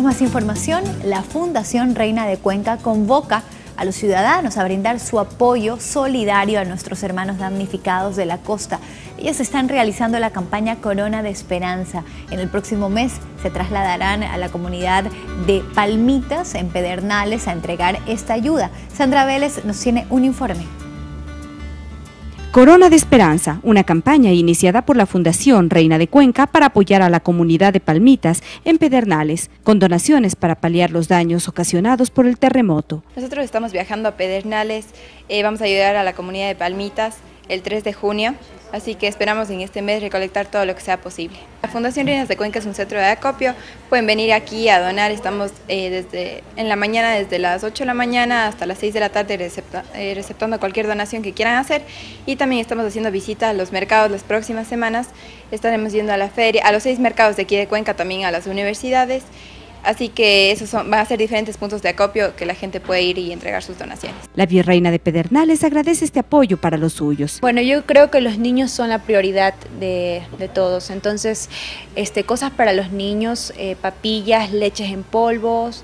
más información. La Fundación Reina de Cuenca convoca a los ciudadanos a brindar su apoyo solidario a nuestros hermanos damnificados de la costa. Ellos están realizando la campaña Corona de Esperanza. En el próximo mes se trasladarán a la comunidad de Palmitas, en Pedernales, a entregar esta ayuda. Sandra Vélez nos tiene un informe. Corona de Esperanza, una campaña iniciada por la Fundación Reina de Cuenca para apoyar a la comunidad de Palmitas en Pedernales, con donaciones para paliar los daños ocasionados por el terremoto. Nosotros estamos viajando a Pedernales, vamos a ayudar a la comunidad de Palmitas el 3 de junio, así que esperamos en este mes recolectar todo lo que sea posible. La Fundación Reina de Cuenca es un centro de acopio, pueden venir aquí a donar, estamos en la mañana desde las 8 de la mañana hasta las 6 de la tarde receptando cualquier donación que quieran hacer, y también estamos haciendo visitas a los mercados las próximas semanas, estaremos yendo a la feria, a los 6 mercados de aquí de Cuenca, también a las universidades. Así que esos van a ser diferentes puntos de acopio que la gente puede ir y entregar sus donaciones. La virreina de Pedernales agradece este apoyo para los suyos. Bueno, yo creo que los niños son la prioridad de todos, entonces cosas para los niños, papillas, leches en polvos,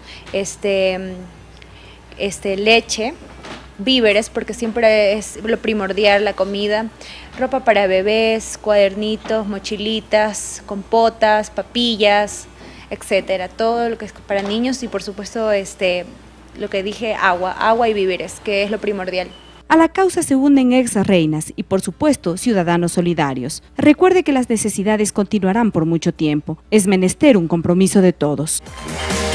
leche, víveres, porque siempre es lo primordial, la comida, ropa para bebés, cuadernitos, mochilitas, compotas, papillas, etcétera, todo lo que es para niños y por supuesto lo que dije, agua y víveres, que es lo primordial. A la causa se unen ex reinas y por supuesto ciudadanos solidarios. Recuerde que las necesidades continuarán por mucho tiempo. Es menester un compromiso de todos.